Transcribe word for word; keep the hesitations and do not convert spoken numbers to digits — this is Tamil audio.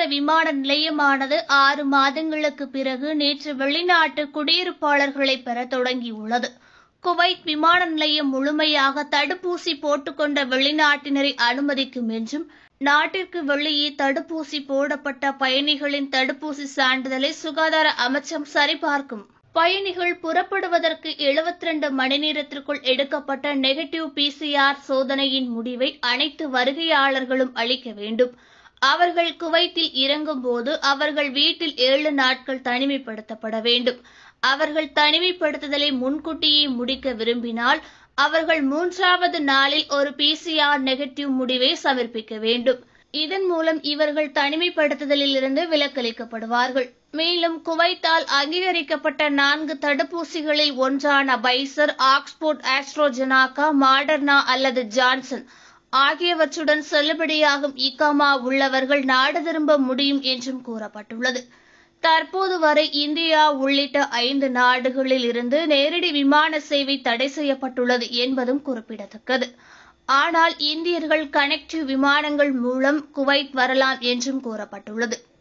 விமான நிலையமானது ஆறு மாதங்களுக்கு பிறகு நேற்று வெளிநாட்டு குடியிருப்பாளர்களை பெற தொடங்கியுள்ளது. குவைத் விமான நிலையம் முழுமையாக தடுப்பூசி போட்டுக்கொண்ட வெளிநாட்டினரை அனுமதிக்கும் என்றும், நாட்டிற்கு வெளியே தடுப்பூசி போடப்பட்ட பயணிகளின் தடுப்பூசி சான்றிதழை சுகாதார அமைச்சம் சரிபார்க்கும். பயணிகள் புறப்படுவதற்கு எழுபத்தி இரண்டு மணி நேரத்திற்குள் எடுக்கப்பட்ட நெகட்டிவ் பிசிஆர் சோதனையின் முடிவை அனைத்து வருகையாளர்களும் அளிக்க வேண்டும். அவர்கள் குவைத்தில் இறங்கும் போது அவர்கள் வீட்டில் ஏழு நாட்கள் தனிமைப்படுத்தப்பட வேண்டும். அவர்கள் தனிமைப்படுத்துதலை முன்கூட்டியே முடிக்க விரும்பினால் அவர்கள் மூன்றாவது நாளில் ஒரு பிசிஆர் நெகட்டிவ் முடிவை சமர்ப்பிக்க வேண்டும். இதன் மூலம் இவர்கள் தனிமைப்படுத்துதலில் இருந்து விலக்களிக்கப்படுவார்கள். மேலும் குவைத்தால் அங்கீகரிக்கப்பட்ட நான்கு தடுப்பூசிகளில் ஒன்றான பைசர், ஆக்ஸ்போர்ட், ஆஸ்ட்ரோஜெனகா, மாடர்னா அல்லது ஜான்சன் ஆகியவற்றுடன் செல்லுபடியாகும் இகாமா உள்ளவர்கள் நாடு திரும்ப முடியும் என்றும் கூறப்பட்டுள்ளது. தற்போது வரை இந்தியா உள்ளிட்ட ஐந்து நாடுகளில் இருந்து நேரடி விமான சேவை தடை செய்யப்பட்டுள்ளது என்பதும் குறிப்பிடத்தக்கது. ஆனால் இந்தியர்கள் கனெக்டிவ் விமானங்கள் மூலம் குவைத் வரலாம் என்றும் கூறப்பட்டுள்ளது.